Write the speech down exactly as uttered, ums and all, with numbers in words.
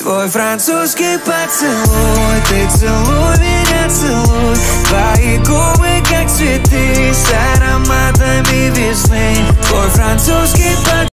Твой французский поцелуй, ты целуй меня, целуй. Твои губы как цветы с ароматами весны. Твой французский поцелуй.